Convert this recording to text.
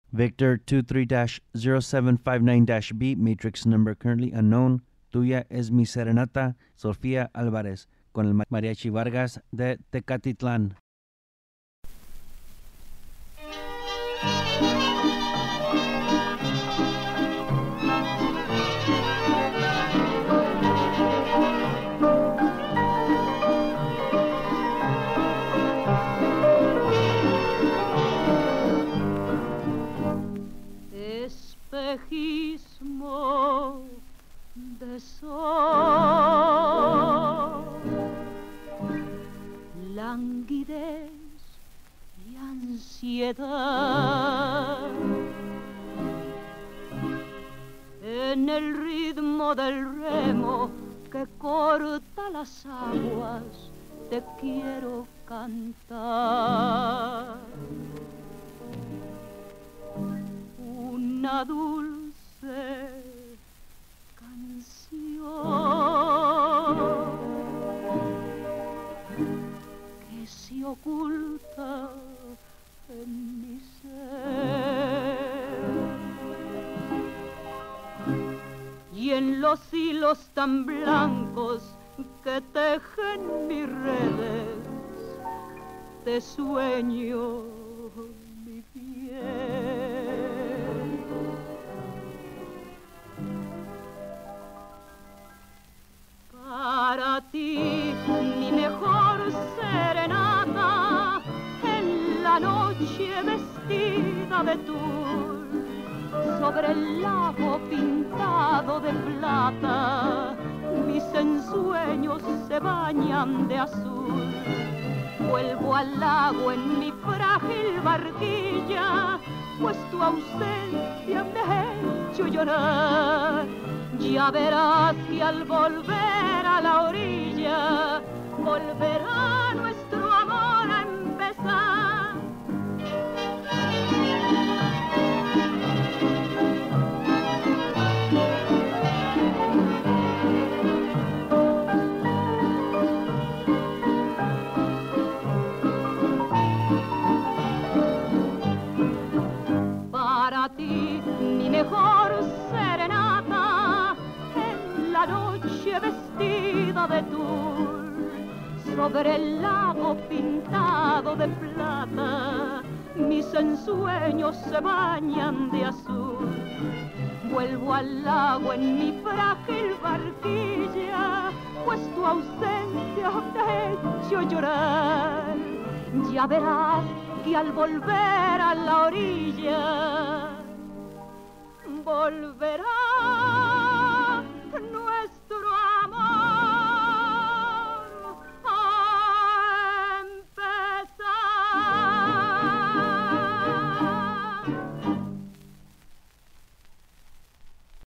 Victor 23-0759-B, matrix number currently unknown. Tuya es mi serenata, Sofía Álvarez, con el Mariachi Vargas de Tecatitlán. Espejismo de sol, languidez y ansiedad, en el ritmo del remo que corta las aguas, te quiero cantar. Una dulce canción que se oculta en mi ser, y en los hilos tan blancos que tejen mis redes, te sueño mi piel. Para ti, mi mejor serenata, en la noche vestida de tul, sobre el lago pintado de plata, mis ensueños se bañan de azul. Vuelvo al lago en mi frágil barquilla, pues tu ausencia me ha hecho llorar. Ya verás que al volver a la orilla, volverá nuestro amor a empezar. Para ti, mi mejor serenata, en la noche vestida de tul, sobre el lago pintado de plata, mis ensueños se bañan de azul. Vuelvo al lago en mi frágil barquilla, pues tu ausencia me ha hecho llorar. Ya verás que al volver a la orilla, volverá